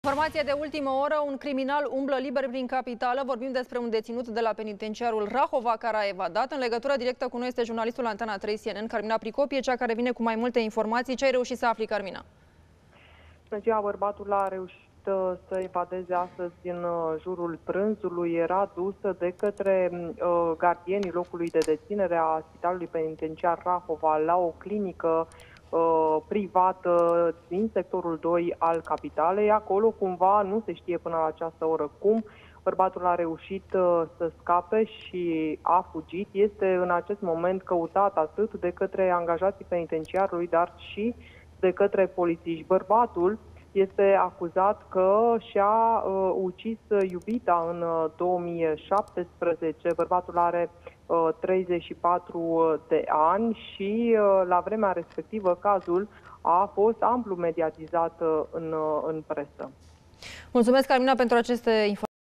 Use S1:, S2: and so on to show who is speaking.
S1: Informație de ultimă oră, un criminal umblă liber prin capitală. Vorbim despre un deținut de la penitenciarul Rahova care a evadat. În legătură directă cu noi este jurnalistul Antena 3 CNN, Carmina Pricopie, cea care vine cu mai multe informații. Ce ai reușit să afli, Carmina?
S2: Bărbatul a reușit să evadeze astăzi din jurul prânzului. Era dusă de către gardienii locului de deținere a Spitalului Penitenciar Rahova la o clinică privată din sectorul 2 al capitalei. Acolo, cumva, nu se știe până la această oră cum, bărbatul a reușit să scape și a fugit. Este în acest moment căutat atât de către angajații penitenciarului, dar și de către polițiști. Bărbatul este acuzat că și-a ucis iubita în 2017. Bărbatul are 34 de ani și la vremea respectivă cazul a fost amplu mediatizat în presă.
S1: Mulțumesc, Carmina, pentru aceste informații.